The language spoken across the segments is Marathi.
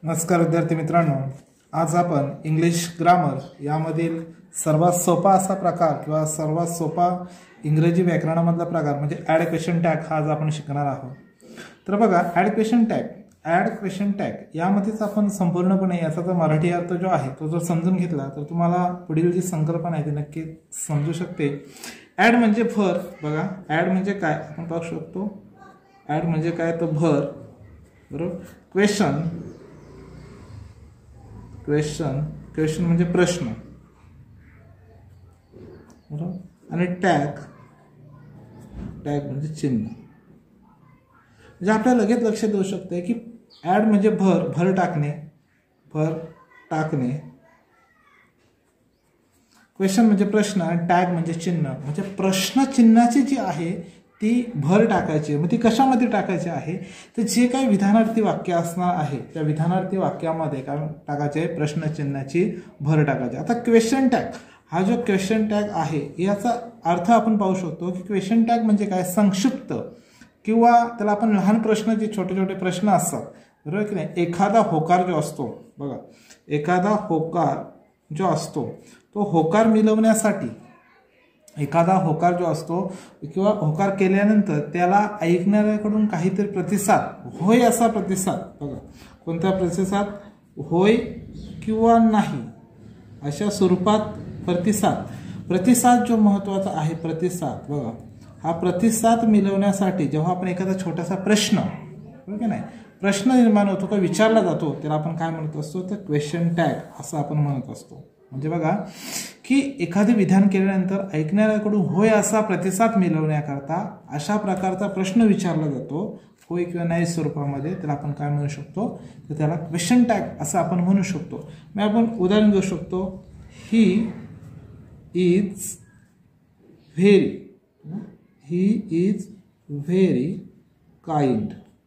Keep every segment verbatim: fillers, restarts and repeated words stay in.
नमस्कार विद्यार्थी मित्रांनो, आज आपण इंग्लिश ग्रामर यामधील सर्वात सोपा असा प्रकार किंवा सर्वात सोपा इंग्रजी व्याकरणामधला प्रकार म्हणजे ॲड क्वेश्चन टॅग हा आज आपण शिकणार आहोत। तर बघा, add question tag add question tag यामध्येच आपण संपूर्णपणे याचा जो मराठी अर्थ जो आहे तो जर समजून घेतला तर तुम्हाला पुढील जी संकल्पना आहे ती नक्की समजू शकते। ॲड म्हणजे भर। बघा, ॲड म्हणजे काय आपण पाहू शकतो। ॲड म्हणजे काय तर भर, बरोबर। क्वेश्चन क्वेश्चन क्वेश्चन म्हणजे प्रश्न, बरोबर। आणि टॅग टॅग म्हणजे चिन्ह। म्हणजे आपल्याला लगेच लक्षात येऊ शकते की ॲड म्हणजे भर भर टाकणे भर टाकणे क्वेश्चन म्हणजे प्रश्न आणि टॅग म्हणजे चिन्ह। म्हणजे प्रश्न चिन्हाची जी आहे ती भर टाकायची, मग ती कशामध्ये टाकायची आहे तर जे काही विधानार्थी वाक्य असणार आहे त्या विधानार्थी वाक्यामध्ये काय टाकायचे, प्रश्नचिन्हाची भर टाकायची। आता क्वेश्चन टॅग हा जो क्वेश्चन टॅग आहे याचा अर्थ आपण पाहू शकतो की क्वेश्चन टॅग म्हणजे काय, संक्षिप्त किंवा त्याला आपण लहान प्रश्न, जे छोटे छोटे प्रश्न असतात, बरोबर की नाही। एखादा होकार जो असतो, बघा, एखादा होकार जो असतो तो होकार मिळवण्यासाठी एखादा होकार जो असतो किंवा होकार केल्यानंतर त्याला ऐकणाऱ्याकडून काहीतरी प्रतिसाद, होय असा प्रतिसाद, बघा कोणता प्रतिसाद, होय किंवा नाही अशा स्वरूपात प्रतिसाद प्रतिसाद जो महत्त्वाचा आहे, प्रतिसाद, बघा हा प्रतिसाद मिळवण्यासाठी जेव्हा आपण एखादा छोटासा प्रश्न, बरोबर की नाही, प्रश्न निर्माण होतो का विचारला जातो त्याला आपण काय म्हणत असतो तर क्वेश्चन टॅग असं आपण म्हणत असतो। म्हणजे बघा की एखादे विधान केल्यानंतर ऐकणाऱ्याकडून होय असा प्रतिसाद मिळवण्याकरता अशा प्रकारचा प्रश्न विचारला जातो, होय किंवा नाही स्वरूपामध्ये, त्याला आपण काय म्हणू शकतो तर त्याला क्वेश्चन टॅग असं आपण म्हणू शकतो। मग आपण उदाहरण घेऊ शकतो, he is very he is very kind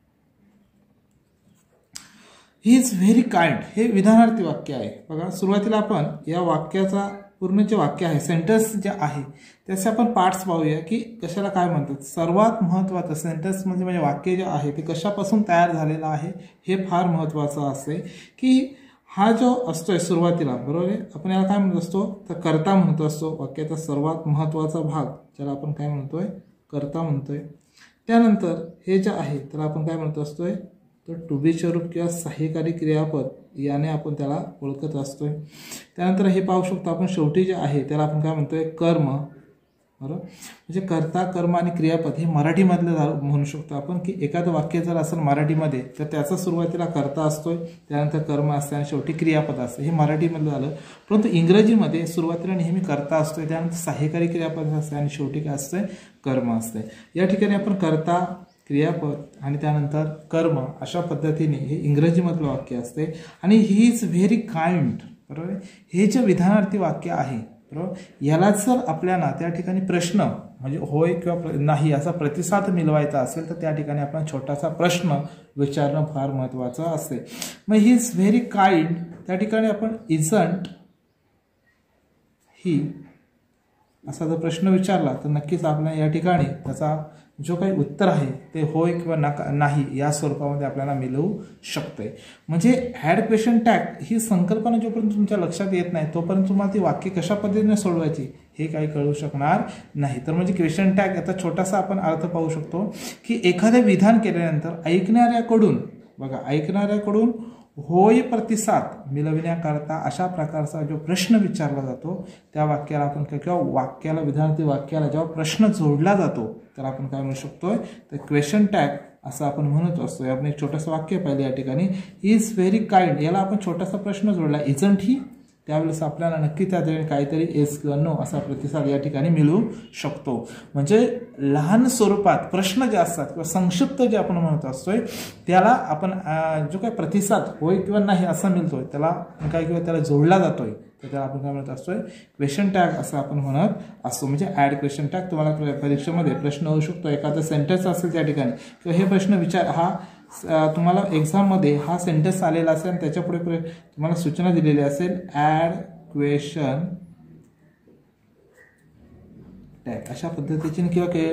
he is very kind हे विधानार्थी वाक्य आहे। बघा, सुरुवातीला आपण या वाक्याचा पूर्ण जे वाक्य आहे, सेंटेन्स जे आहे त्याचे आपण पार्ट्स पाहूया की कशाला काय म्हणतात। सर्वात महत्त्वाचं सेंटेन्स म्हणजे म्हणजे वाक्य जे आहे ते कशापासून तयार झालेलं आहे हे फार महत्त्वाचं असते की हा जो असतोय सुरुवातीला, बरोबर आहे, आपण याला काय म्हणत असतो तर कर्ता म्हणत असतो। वाक्याचा सर्वात महत्त्वाचा भाग ज्याला आपण काय म्हणतोय, कर्ता म्हणतोय। त्यानंतर हे जे आहे त्याला आपण काय म्हणत असतोय तर टू बी चे रूप किंवा सहाय्यकारी क्रियापद याने आपण त्याला ओळखत असतोय। त्यानंतर हे पाहू शकतो आपण शेवटी जे आहे त्याला आपण काय म्हणतोय, कर्म, बरोबर। म्हणजे कर्ता, कर्म आणि क्रियापद हे मराठीमधलं म्हणू शकतो आपण की एखादं वाक्य जर असेल मराठीमध्ये तर त्याचा सुरुवातीला कर्ता असतोय, त्यानंतर कर्म असते आणि शेवटी क्रियापद असते, हे मराठीमधलं झालं। परंतु इंग्रजीमध्ये सुरुवातीला नेहमी कर्ता असतोय, त्यानंतर सहाय्यकारी क्रियापद असते आणि शेवटी काय असतंय, कर्म असते। या ठिकाणी आपण कर्ता, क्रियापद आणि त्यानंतर कर्म अशा पद्धतीने हे इंग्रजीमधलं वाक्य असते। आणि ही इज व्हेरी काइंड, बरोबर, हे जे विधानार्थी वाक्य आहे, बरोबर, याला जर आपल्याला त्या ठिकाणी प्रश्न म्हणजे होय किंवा नाही असा प्रतिसाद मिळवायचा असेल तर त्या ठिकाणी आपण छोटासा प्रश्न विचारणं फार महत्त्वाचं असते। मग ही इज व्हेरी काइंड त्या ठिकाणी आपण इजंट ही असा जर प्रश्न विचारला तर नक्कीच आपल्याला या ठिकाणी त्याचा जो काही उत्तर आहे ते होय किंवा नका नाही या स्वरूपामध्ये आपल्याला मिळवू शकते। म्हणजे ॲड क्वेश्चन टॅग ही संकल्पना जोपर्यंत तुमच्या लक्षात येत नाही तोपर्यंत तुम्हाला ती वाक्य कशा पद्धतीने सोडवायची हे काही कळू शकणार नाही। तर म्हणजे क्वेश्चन टॅग याचा छोटासा आपण अर्थ पाहू शकतो की एखादे विधान केल्यानंतर ऐकणाऱ्याकडून, बघा, ऐकणाऱ्याकडून होय प्रतिसाद मिळविण्याकरता अशा प्रकारचा जो प्रश्न विचारला जातो त्या वाक्याला आपण किंवा वाक्याला विधानार्थी वाक्याला जेव्हा प्रश्न जोडला जातो तर आपण काय म्हणू शकतोय तर क्वेश्चन टॅग असं आपण म्हणत असतो। आपण एक छोटंसं वाक्य पाहिलं या ठिकाणी, इज व्हेरी काइंड, याला आपण छोटासा प्रश्न जोडला, इजंट ही, त्यावेळेस आपल्याला नक्की त्या ठिकाणी काहीतरी एस किंवा नो असा प्रतिसाद या ठिकाणी मिळू शकतो। म्हणजे लहान स्वरूपात प्रश्न जे असतात किंवा संक्षिप्त जे आपण म्हणत असतोय त्याला आपण जो काही प्रतिसाद होय किंवा नाही असा मिळतोय त्याला काय किंवा त्याला जोडला जातोय तर त्याला आपण काय म्हणत असतोय, क्वेश्चन टॅग असं आपण म्हणत असतो। म्हणजे ॲड क्वेश्चन टॅग तुम्हाला परीक्षेमध्ये प्रश्न होऊ शकतो, एखादा सेंटेन्स असेल त्या ठिकाणी किंवा हे प्रश्न विचार हा तुम्हाला एक्झाममध्ये हा सेंटेन्स आलेला असेल आणि त्याच्या पुढे तुम्हाला सूचना दिलेली असेल, ॲड क्वेश्चन टॅग अशा पद्धतीने किंवा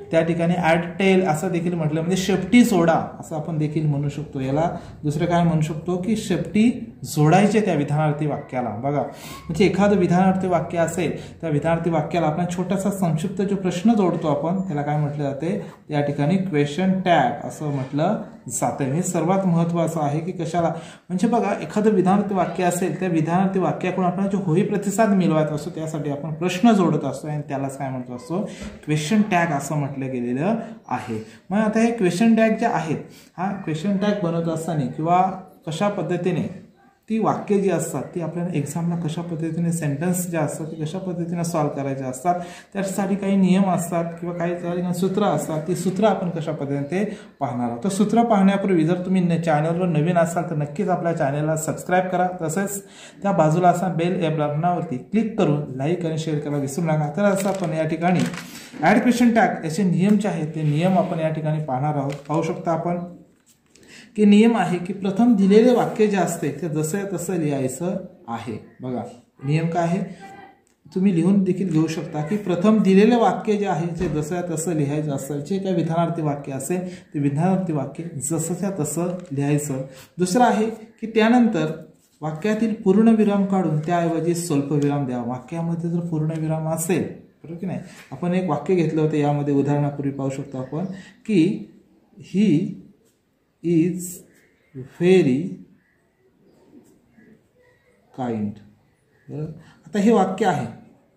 त्या ठिकाणी ॲड टेल असं देखील म्हटलं, म्हणजे शेपटी जोडा असं आपण देखील म्हणू शकतो. याला दुसरं काय म्हणू शकतो की शेपटी जोडायचे त्या विधानार्थी वाक्याला. बघा, म्हणजे एखादं विधानार्थी वाक्य असेल त्या विधानार्थी वाक्याला आपण छोटासा संक्षिप्त जो प्रश्न जोडतो आपण त्याला काय म्हटलं जाते, या ठिकाणी क्वेश्चन टॅग असं म्हटलं जातं. हे सर्वात महत्त्वाचं आहे की कशाला, म्हणजे बघा एखादं विधानार्थी वाक्य असेल त्या विधानार्थी वाक्याकडून आपण जो होई प्रतिसाद मिळवायचा असतो त्यासाठी आपण प्रश्न जोडत असतो आणि त्यालाच काय म्हणतो असतो, क्वेश्चन टॅग असं म्हटलं गेलेलं आहे. मग आता हे क्वेश्चन टॅग जे आहेत, हा क्वेश्चन टॅग बनवत असताना किंवा कशा पद्धतीने ती वाक्य जी असतात ती आपल्याला एक्झामला कशा पद्धतीने सेंटेन्स जे असतात ते कशा पद्धतीने सॉल्व्ह करायचे असतात, त्यासाठी काही नियम असतात किंवा काही सूत्र असतात. ती सूत्र आपण कशा पद्धतीने ते पाहणार आहोत. तर सूत्र पाहण्यापूर्वी जर तुम्ही चॅनलवर नवीन असाल तर नक्कीच आपल्या चॅनलला सबस्क्राईब करा. तसेच त्या बाजूला असा बेल या बटनावरती क्लिक करून लाईक आणि शेअर करायला विसरू नका. तर असं आपण या ठिकाणी ॲड क्वेश्चन टॅग याचे नियम जे आहेत ते नियम आपण या ठिकाणी पाहणार आहोत. पाहू शकता आपण की नियम आहे की प्रथम दिलेले वाक्य जे असते ते जसं तसं लिहायचं आहे. बघा नियम काय आहे, तुम्ही लिहून देखील घेऊ शकता की प्रथम दिलेले वाक्य जे आहे ते जसं तसं लिहायचं असतं. जे काही विधानार्थी वाक्य असेल ते विधानार्थी वाक्य जसंच्या तसं लिहायचं. दुसरं आहे की त्यानंतर वाक्यातील पूर्णविराम काढून त्याऐवजी स्वल्पविराम द्यावा. वाक्यामध्ये जर पूर्णविराम असेल, बरोबर की नाही, आपण एक वाक्य घेतलं होतं यामध्ये उदाहरणापूर्वी पाहू शकतो आपण की ही इज व्हेरी काइंड. बरोबर, आता हे वाक्य आहे,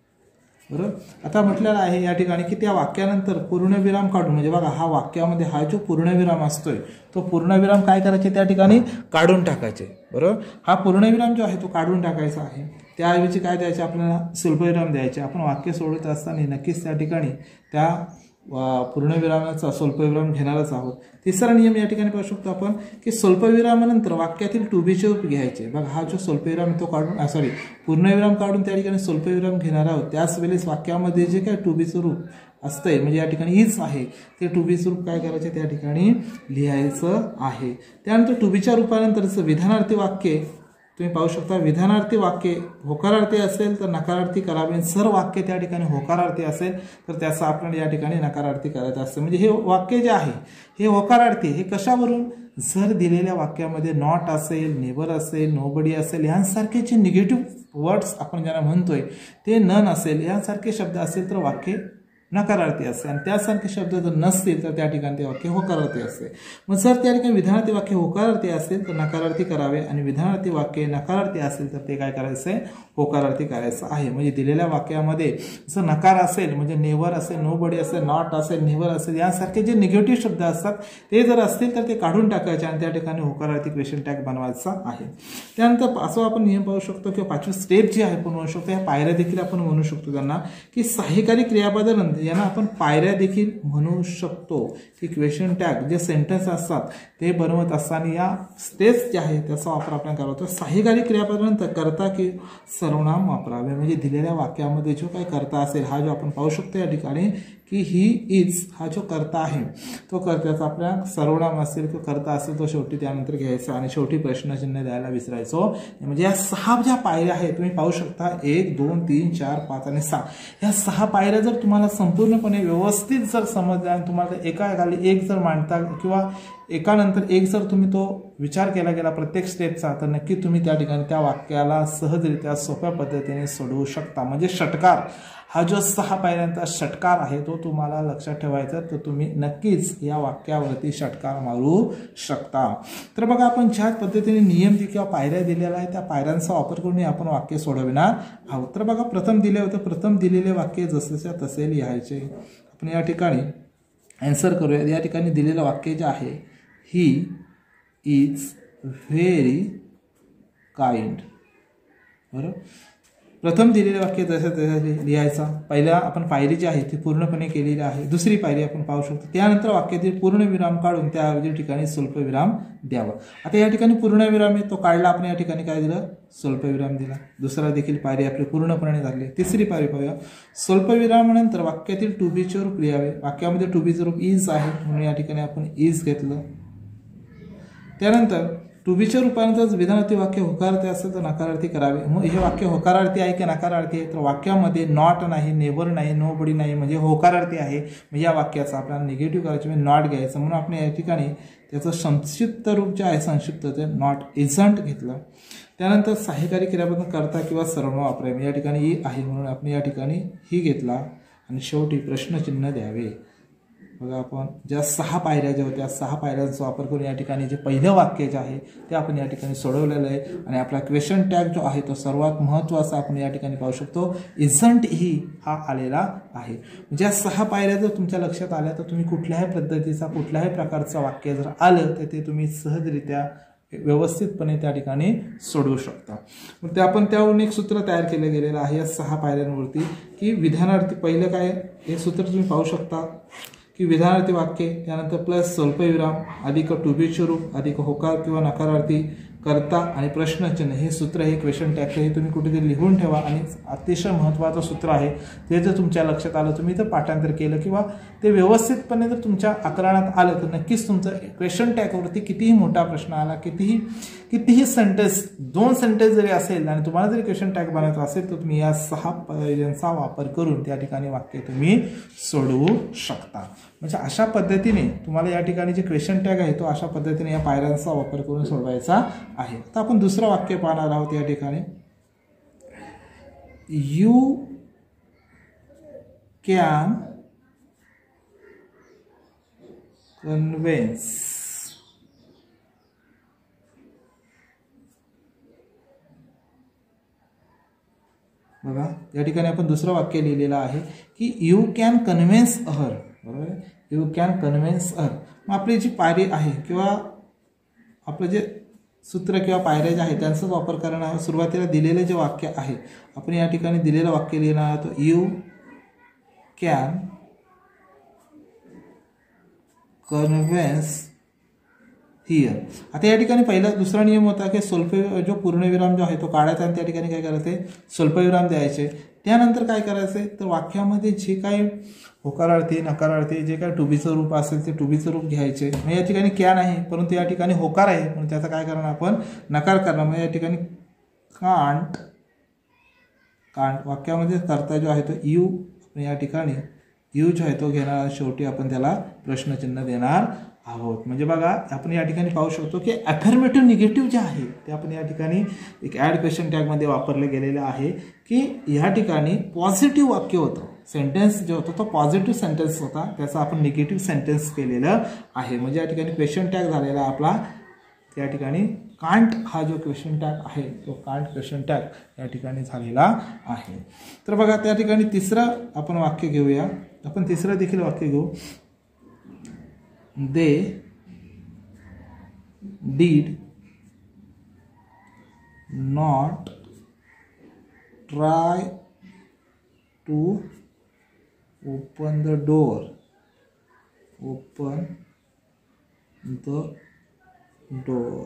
बरोबर. आता म्हटलेलं आहे या ठिकाणी की त्या वाक्यानंतर पूर्णविराम काढून, म्हणजे बघा हा वाक्यामध्ये हा जो पूर्णविराम असतोय तो पूर्णविराम काय करायचे त्या ठिकाणी काढून टाकायचे. बरोबर, हा पूर्णविराम जो आहे तो काढून टाकायचा आहे. त्याऐवजी काय द्यायचे, आपल्याला स्वल्पविराम द्यायचे. आपण वाक्य सोडत असताना नक्कीच त्या ठिकाणी त्या पूर्णविरामाचा स्वल्पविराम घेणारच आहोत. तिसरा नियम या ठिकाणी पाहू शकतो आपण की स्वल्पविरामानंतर वाक्यातील टू बीचे रूप घ्यायचे. बघा हा जो स्वल्पविराम तो काढून सॉरी पूर्णविराम काढून त्या ठिकाणी स्वल्पविराम घेणार आहोत. त्याच वेळेस वाक्यामध्ये जे काय टू बीचं रूप असतंय, म्हणजे या ठिकाणी इज आहे ते टू बीचं रूप काय करायचे त्या ठिकाणी लिहायचं आहे. त्यानंतर टू बीच्या रूपानंतरचं विधानार्थी वाक्य तुम्ही पाहू शकता. विधानार्थी वाक्य होकारार्थी असेल तर नकारार्थी करावे. जर वाक्य त्या ठिकाणी होकारार्थी असेल तर त्याचा आपल्याला या ठिकाणी नकारार्थी करायचं असतं. म्हणजे हे वाक्य जे आहे हे होकारार्थी हे कशावरून, जर दिलेल्या वाक्यामध्ये नॉट असेल, नेव्हर असेल, नोबडी असेल यांसारखे जे निगेटिव्ह वर्ड्स आपण ज्यांना म्हणतोय ते नन असेल यांसारखे शब्द असेल तर वाक्य नकारार्थी असते आणि त्यासारखे शब्द जर नसतील तर त्या ठिकाणी ते वाक्य होकारार्थी असते. मग जर त्या ठिकाणी विधानार्थी वाक्य होकारार्थी असेल तर नकारार्थी करावे आणि विधानार्थी वाक्य नकारार्थी असेल तर ते काय करायचं आहे, होकारार्थी करायचं आहे. म्हणजे दिलेल्या वाक्यामध्ये जर नकार असेल, म्हणजे नेव्हर असेल, नो बडी असेल, नॉट असेल, नेव्हर असेल यासारखे जे निगेटिव्ह शब्द असतात ते जर असतील तर ते काढून टाकायचे आणि त्या ठिकाणी होकारार्थी क्वेश्चन टॅग बनवायचा आहे. त्यानंतर पाचवा आपण नियम पाहू शकतो किंवा पाचवी स्टेप जी आहे आपण म्हणू शकतो, या पायऱ्या देखील आपण म्हणू शकतो त्यांना की सहाय्यकारी क्रियापदानंतर यांना आपण पायऱ्या देखील म्हणू शकतो. की क्वेश्चन टॅग जे सेंटेन्स असतात ते बनवत असताना या स्टेप्स जे आहे त्याचा वापर आपण करावा. सहाय्यकारी क्रियापदानंतर करता की सर्वनाम वापरावे. म्हणजे दिलेल्या वाक्यामध्ये जो काही करता असेल हा जो आपण पाहू शकतो या ठिकाणी की ही इज हा जो करता आहे तो कर्त्याचा आपल्या सर्वनाम असेल तो करता असेल तो शेवटी त्यानंतर घ्यायचा आणि शेवटी प्रश्नचिन्ह द्यायला विसरायचो. म्हणजे या सहा ज्या पायऱ्या आहेत तुम्ही पाहू शकता, एक दोन तीन चार पाच आणि सहा, या सहा पायऱ्या जर तुम्हाला संपूर्णपणे व्यवस्थित जर समजल्या आणि तुम्हाला एका खाली एक जर मांडता किंवा एकानंतर एक जर तुम्ही तो विचार केला गेला प्रत्येक स्टेपचा तर नक्की तुम्ही त्या ठिकाणी त्या वाक्याला सहजरित्या सोप्या पद्धतीने सोडवू शकता. म्हणजे षटकार हा जो सहा पायऱ्यांचा षटकार आहे तो तुम्हाला लक्षात ठेवायचा, तर तुम्ही नक्कीच या वाक्यावरती षटकार मारू शकता. तर बघा आपण ज्या पद्धतीने नियम किंवा पायऱ्या दिलेल्या आहेत त्या पायऱ्यांचा वापर करून आपण वाक्य सोडविणार आहोत. तर बघा प्रथम दिले होते, प्रथम दिलेले वाक्य जसेच्या तसे लिहायचे. आपण या ठिकाणी आन्सर करूया. या ठिकाणी दिलेलं वाक्य जे आहे ही इज व्हेरी काइंड. बरोबर, प्रथम दिलेले वाक्य जसं तसं लिहायचा. पहिला आपण पायरी जी आहे ती पूर्णपणे केलेली आहे. दुसरी पायरी आपण पाहू शकतो. त्यानंतर वाक्यातील पूर्णविराम काढून त्याऐवजी ठिकाणी स्वल्पविराम द्यावा. आता या ठिकाणी पूर्णविराम आहे तो काढला, आपण या ठिकाणी काय दिलं, स्वल्पविराम दिला. दुसरा देखील पायरी आपली पूर्णपणे झाली. तिसरी पायरी पाहूया. स्वल्पविरामानंतर वाक्यातील टू बीचे रूप लिहावे. वाक्यामध्ये टू बीचं रूप इज आहे म्हणून या ठिकाणी आपण इज घेतलं. त्यानंतर टू बीच्या रूपाने जर विधानार्थी वाक्य होकारार्थी असेल तर नकारार्थी करावे. मग हे वाक्य होकारार्थी आहे की नकारार्थी आहे, तर वाक्यामध्ये नॉट नाही, नेबर नाही, नो बडी नाही, म्हणजे होकारार्थी आहे. म्हणजे या वाक्याचा आपल्याला निगेटिव्ह करायचं म्हणजे नॉट घ्यायचं. म्हणून आपण या ठिकाणी त्याचं संक्षिप्त रूप जे आहे संक्षिप्त ते नॉट इझंट घेतलं. त्यानंतर सहाय्यकारी क्रियापद करता किंवा सर्व वापरावे, या ठिकाणी ही आहे म्हणून आपण या ठिकाणी ही घेतला. आणि शेवटी प्रश्नचिन्ह द्यावे. बघा आपण ज्या सहा पायऱ्या ज्या होत्या सहा पायऱ्यांचा वापर करून या ठिकाणी जे पहिलं वाक्य जे आहे ते आपण या ठिकाणी सोडवलेलं आहे. आणि आपला क्वेश्चन टॅग जो आहे तो सर्वात महत्त्वाचा आपण या ठिकाणी पाहू शकतो, इझंट ही हा आलेला आहे. ज्या सहा पायऱ्या जर तुमच्या लक्षात आल्या तर तुम्ही कुठल्याही पद्धतीचा कुठल्याही प्रकारचं वाक्य जर आलं तर ते तुम्ही सहजरित्या व्यवस्थितपणे त्या ठिकाणी सोडवू शकता. मग ते आपण त्यावरून एक सूत्र तयार केलं गेलेलं आहे या सहा पायऱ्यांवरती की विधानार्थी पहिलं काय हे सूत्र तुम्ही पाहू शकता की विधानार्थी वाक्य त्यानंतर प्लस स्वल्पविराम अधिक टू बीचे रूप अधिक होकार किंवा नकारार्थी करता आणि प्रश्नचिन्ह हे सूत्र हे क्वेश्चन टॅगचं हे तुम्ही कुठेतरी लिहून ठेवा. आणि अतिशय महत्त्वाचं सूत्र आहे ते जर तुमच्या लक्षात आलं तुम्ही जर पाठांतर केलं किंवा ते व्यवस्थितपणे जर तुमच्या आकलनात आलं तर नक्कीच तुमचं क्वेश्चन टॅगवरती कितीही मोठा प्रश्न आला कितीही कितीही सेंटेन्स दोन सेंटेन्स जरी असेल आणि तुम्हाला जरी क्वेश्चन टॅग बनायचा असेल तर तुम्ही या सहा पायऱ्यांचा वापर करून त्या ठिकाणी वाक्य तुम्ही सोडवू शकता. म्हणजे अशा पद्धतीने तुम्हाला या ठिकाणी जे क्वेश्चन टॅग आहे तो अशा पद्धतीने या पायऱ्यांचा वापर करून सोडवायचा आहे. आता आपण दुसरं वाक्य पाहणार आहोत या ठिकाणी. यू कॅन कन्व्हिन्स बघा या ठिकाणी आपण दुसरं वाक्य लिहिलेलं आहे की यू कॅन कन्व्हिन्स हर. बरोबर आहे, यू कॅन कन्व्हिन्स हर. मग आपली जी पायरी आहे किंवा आपलं जे सूत्र किंवा पायऱ्या ज्या आहेत त्यांचाच वापर करणार आहोत. सुरुवातीला दिलेले जे वाक्य आहे आपण या ठिकाणी दिलेलं वाक्य लिहिणार आहोत यू कॅन कन्व्हिन्स हियर. आता या ठिकाणी पहिला दुसरा नियम होता की स्वल्प जो पूर्णविराम जो आहे तो काढायचा आणि त्या ठिकाणी काय करायचे स्वल्पविराम द्यायचे. त्यानंतर काय करायचे तर वाक्यामध्ये जे काही होकारार्थी नकारार्थी जे काही टुबीचं रूप असेल ते टुबीचं रूप घ्यायचे. म्हणजे या ठिकाणी कॅन आहे परंतु या ठिकाणी होकार आहे म्हणून त्याचा काय करणार आपण नकार करणार. म्हणजे या ठिकाणी कांट कांट वाक्यामध्ये करता जो आहे तो यू या ठिकाणी यू जो आहे तो घेणार. शेवटी आपण त्याला प्रश्नचिन्ह देणार आहोत. म्हणजे बघा आपण या ठिकाणी पाहू शकतो की अफर्मेटिव्ह निगेटिव्ह जे आहे ते आपण या ठिकाणी एक ॲड क्वेश्चन टॅगमध्ये वापरले गेलेलं आहे की या ठिकाणी पॉझिटिव्ह वाक्य होतं सेंटेन्स जो होता तो पॉझिटिव्ह सेंटेन्स होता त्याचा आपण निगेटिव्ह सेंटेन्स केलेलं आहे. म्हणजे या ठिकाणी क्वेश्चन टॅग झालेला आपला त्या ठिकाणी कांट हा जो क्वेश्चन टॅग आहे तो कांट क्वेश्चन टॅग या ठिकाणी झालेला आहे. तर बघा त्या ठिकाणी तिसरं आपण वाक्य घेऊया. आपण तिसरं देखील वाक्य घेऊ. They did not try to open the door. Open the door.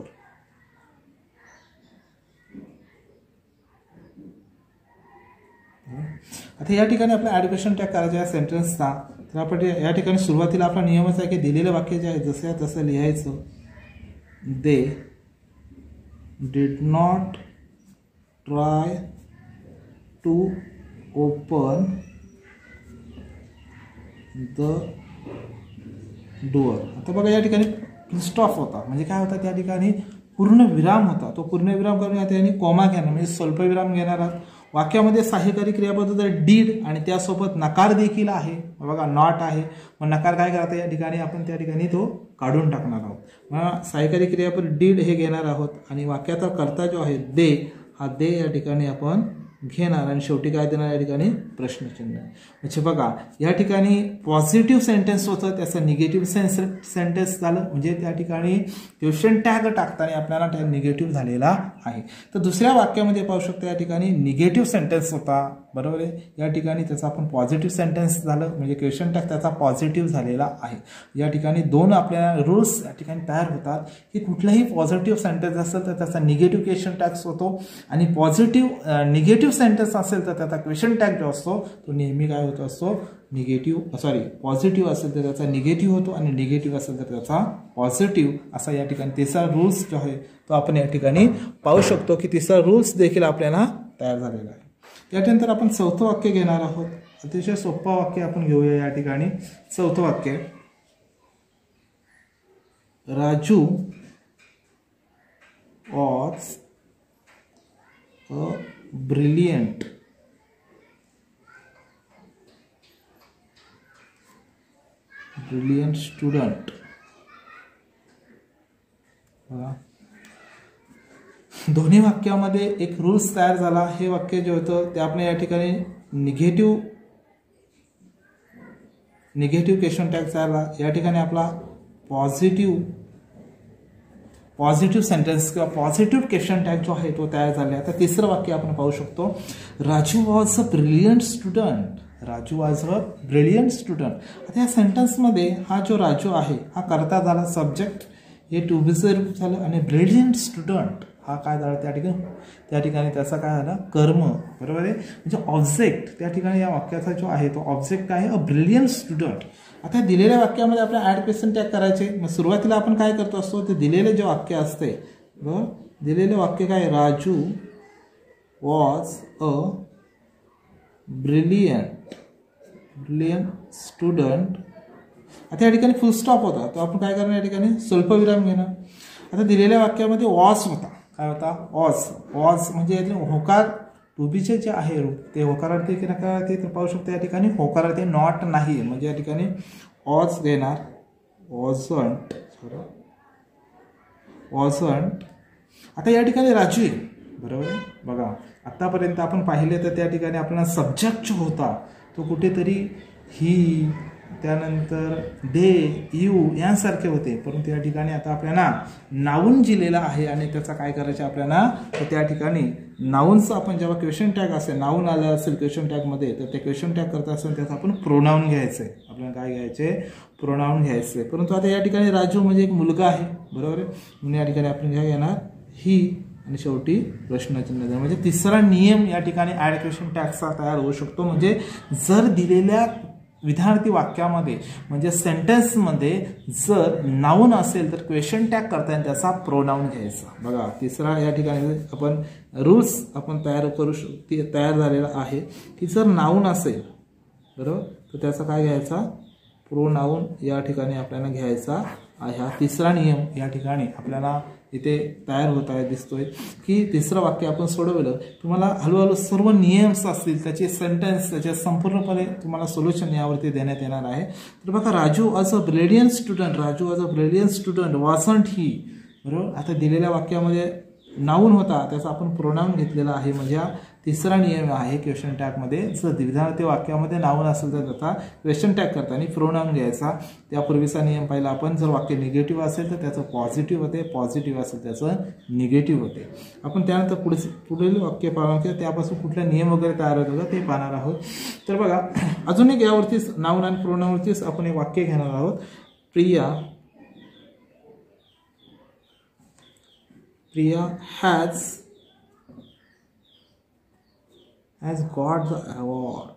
आता या ठिकाणी आपल्या ॲड टॅग करायचा आहे सेंटेन्सचा. तर आपण या ठिकाणी सुरुवातीला आपला नियमच आहे की दिलेलं वाक्य जे आहे जसं तसं लिहायचं. They did not try to open the door. आता बघा या ठिकाणी फुल स्टॉप होता म्हणजे काय होता त्या ठिकाणी पूर्ण विराम होता. तो पूर्ण विराम करून या ठिकाणी कॉमा घेणार म्हणजे स्वल्पविराम घेणार आहात. वाक्यामध्ये सहाय्यकारी क्रियापद तर डीड आणि त्यासोबत नकार देखील आहे. बघा नॉट आहे मग नकार काय करता या ठिकाणी आपण त्या ठिकाणी तो काढून टाकणार आहोत. मग सहाय्यकारी क्रियापद डीड हे घेणार आहोत आणि वाक्याचा कर्ता जो आहे दे हा दे या ठिकाणी आपण घेणार आणि शेवटी काय देणार या ठिकाणी प्रश्नचिन्ह. म्हणजे बघा या ठिकाणी पॉझिटिव्ह सेंटेन्स होतं त्याचं निगेटिव्ह सेन्स सेंटेन्स झालं म्हणजे त्या ठिकाणी क्वेश्चन टॅग टाकताना आपल्याला टॅग निगेटिव्ह झालेला आहे. तर दुसऱ्या वाक्यामध्ये पाहू शकतो या ठिकाणी निगेटिव्ह सेंटेन्स होता. बरोबर आहे, या ठिकाणी त्याचा आपण पॉझिटिव्ह सेंटेन्स झालं म्हणजे क्वेश्चन टॅग त्याचा पॉझिटिव्ह झालेला आहे. या ठिकाणी दोन आपल्याला रूल्स या ठिकाणी तयार होतात की कुठलाही पॉझिटिव्ह सेंटेन्स असेल तर त्याचा निगेटिव्ह क्वेश्चन टॅग्स होतो आणि पॉझिटिव्ह निगेटिव्ह निगेटिव्ह सेंटेन्स असेल तर त्याचा क्वेश्चन टॅग जो असतो तो नेहमी काय होत असतो, निगेटिव्ह सॉरी पॉझिटिव्ह असेल तर त्याचा निगेटिव्ह होतो आणि निगेटिव्ह असेल तर त्याचा पॉझिटिव्ह असा या ठिकाणी तिसरा रूल्स जो आहे तो आपण या ठिकाणी पाहू शकतो की तिसरा रूल्स देखील आपल्याला तयार झालेला आहे. यानंतर आपण चौथं वाक्य घेणार आहोत. अतिशय सोपं वाक्य आपण घेऊया या ठिकाणी. चौथं वाक्य, Raju was a brilliant brilliant student. दोन्ही वाक्यामध्ये एक रूल्स तयार झाला. हे वाक्य जे होतं ते आपण या ठिकाणी निगेटिव्ह निगेटिव्ह क्वेश्चन टॅग झाला. या ठिकाणी आपला पॉझिटिव्ह पॉझिटिव्ह सेंटेन्स किंवा पॉझिटिव्ह क्वेश्चन टॅग जो आहे तो तयार झाला. आता तिसरं वाक्य आपण पाहू शकतो, Raju was a brilliant student. Raju was a brilliant student. आता या सेंटेन्समध्ये हा जो राजू आहे हा करता झाला, सब्जेक्ट हे टू बीचं रूप झालं आणि ब्रिलियंट स्टुडंट हा काय झाला त्या ठिकाणी त्या ठिकाणी त्याचा काय झाला, कर्म. बरोबर आहे, म्हणजे ऑब्जेक्ट त्या ठिकाणी या वाक्याचा जो आहे तो ऑब्जेक्ट आहे अ ब्रिलियंट स्टुडंट. आता दिलेल्या वाक्यामध्ये आपल्याला ॲड क्वेश्चन टॅग करायचे. मग सुरुवातीला आपण काय करतो असतो, ते दिलेले जे वाक्य असते, बरोबर, दिलेले वाक्य काय, Raju was a brilliant brilliant student. आता या ठिकाणी फुल स्टॉप होता, तो आपण काय करणार या ठिकाणी स्वल्पविराम घेणार. आता दिलेल्या वाक्यामध्ये वॉज होता, काय होता, वॉज. वॉज म्हणजे होकार टू बीचे जे आहे रूप ते होकारार्थी की नकारार्थी, तर पाहू शकतो या ठिकाणी होकारार्थी, नॉट नाही, म्हणजे या ठिकाणी वॉज घेणार, वॉजंट वॉजंट. आता या ठिकाणी राजू आहे, बरोबर आहे. बघा आतापर्यंत आपण पाहिले तर त्या ठिकाणी आपला सब्जेक्ट जो होता तो कुठेतरी ही, त्यानंतर दे, यू यांसारखे होते, परंतु या ठिकाणी आता आपल्याला नाऊन दिलेला आहे आणि त्याचा काय करायचं आपल्याला, तर त्या ठिकाणी नाऊनचा आपण जेव्हा क्वेश्चन टॅग असेल, नाऊन आलं असेल क्वेश्चन टॅगमध्ये, तर ते क्वेश्चन टॅग करत असेल त्याचा आपण प्रोनाऊन घ्यायचं आहे. आपल्याला काय घ्यायचे, प्रोनाऊन घ्यायचे. परंतु आता या ठिकाणी राजू म्हणजे एक मुलगा आहे, बरोबर आहे, म्हणून या ठिकाणी आपण काय घेणार, ही, आणि शेवटी प्रश्नचिन्ह. म्हणजे तिसरा नियम या ठिकाणी ॲड क्वेश्चन टॅगचा तयार होऊ शकतो. म्हणजे जर दिलेल्या विधानार्थी वाक्यामध्ये म्हणजे सेंटेन्समध्ये जर नाऊन असेल तर क्वेश्चन टॅग करताना त्याचा प्रोनाऊन घ्यायचा. बघा तिसरा या ठिकाणी आपण रूल्स आपण तयार करू शकतो, तयार झालेला आहे की जर नाऊन असेल, बरोबर, तर त्याचा काय घ्यायचा, प्रोनाऊन या ठिकाणी आपल्याला घ्यायचा. हा तिसरा नियम या ठिकाणी आपल्याला इथे तयार होत आहे, दिसतोय की तिसरं वाक्य आपण सोडवलं. तुम्हाला हळूहळू सर्व नियम्स असतील त्याचे सेंटेन्स त्याचे संपूर्णपणे तुम्हाला सोल्युशन यावरती देण्यात येणार आहे. तर बघा, Raju was a brilliant student, Raju was a brilliant student, wasn't he, बरोबर. आता दिलेल्या वाक्यामध्ये नाऊन होता त्याचा आपण प्रोनाऊन घेतलेला आहे. म्हणजे हा तिसरा नियम आहे क्वेश्चन टॅगमध्ये. जर विधानार्थी वाक्यामध्ये नाऊन असेल तर त्याचा क्वेश्चन टॅग करताना प्रोनाऊन घ्यायचा. त्यापूर्वीचा नियम पाहिला आपण, जर वाक्य निगेटिव्ह असेल तर त्याचं पॉझिटिव्ह होते, पॉझिटिव्ह असेल त्याचं निगेटिव्ह होते. आपण त्यानंतर पुढे पुढील वाक्य पाहणार की त्यापासून कुठला नियम वगैरे तयार होतं ते पाहणार आहोत. तर बघा अजून एक यावरतीच नाऊन आणि प्रोनाऊनवरतीच आपण एक वाक्य घेणार आहोत. Priya Priya has has got the award.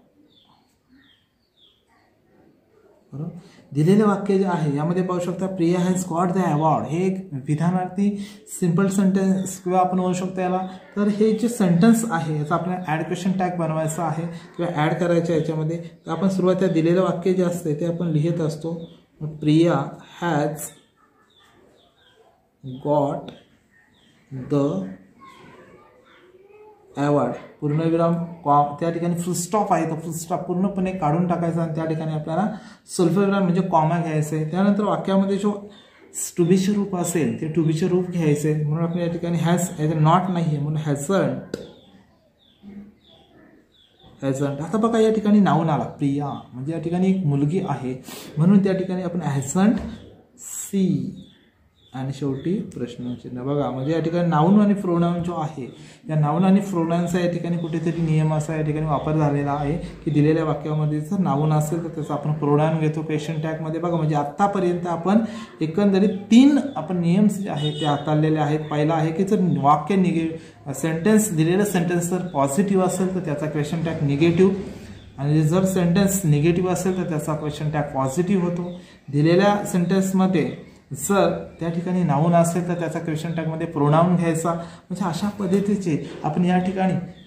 बरोबर, दिलेले वाक्य जे आहे यामध्ये पाहू शकता Priya has got the award. हे एक विधानार्थी सिंपल सेंटेन्स किंवा आपण म्हणू शकतो याला. तर हे जे सेंटेन्स आहे याचा आपल्याला ॲड क्वेश्चन टॅग बनवायचा आहे किंवा ॲड करायचं आहे याच्यामध्ये. तर आपण सुरुवातीला दिलेलं वाक्य जे असते ते आपण लिहित असतो. Priya has got the award, पूर्णविराम त्या ठिकाणी फुल स्टॉप आहे, तो फुल स्टॉप पूर्णपणे काढून टाकायचा आणि त्या ठिकाणी आपल्याला स्वल्पविराम म्हणजे कॉमा घ्यायचं आहे. त्यानंतर वाक्यामध्ये जो टुबीचे रूप असेल ते टुबीचे रूप घ्यायचे. म्हणून आपण या ठिकाणी हॅज नॉट नाही आहे म्हणून हॅझंट हॅझंट. आता बघा या ठिकाणी नाऊन आला प्रिया, म्हणजे या ठिकाणी एक मुलगी आहे म्हणून त्या ठिकाणी आपण हॅझंट सी आणि शेवटी प्रश्नचिन्ह. बघा म्हणजे या ठिकाणी नाऊन आणि प्रोनाऊन जो आहे या नाऊन आणि प्रोनाऊनचा या ठिकाणी कुठेतरी नियम असा या ठिकाणी वापर झालेला आहे की दिलेल्या वाक्यामध्ये जर नाऊन असेल तर त्याचा आपण प्रोनाऊन घेतो क्वेश्चन टॅगमध्ये. बघा म्हणजे आत्तापर्यंत आपण एकंदरीत तीन आपण नियम जे आहेत ते हाताळलेले आहेत. पहिला आहे की जर वाक्य निगे सेंटेन्स दिलेलं सेंटेन्स जर पॉझिटिव्ह असेल तर त्याचा क्वेश्चन टॅग निगेटिव्ह, आणि जर सेंटेन्स निगेटिव्ह असेल तर त्याचा क्वेश्चन टॅग पॉझिटिव्ह होतो. दिलेल्या सेंटेन्समध्ये जर त्या ठिकाणी नाऊन असेल तर त्याचा क्वेश्चन टॅगमध्ये प्रोनाऊन घ्यायचा. म्हणजे अशा पद्धतीचे आपण या ठिकाणी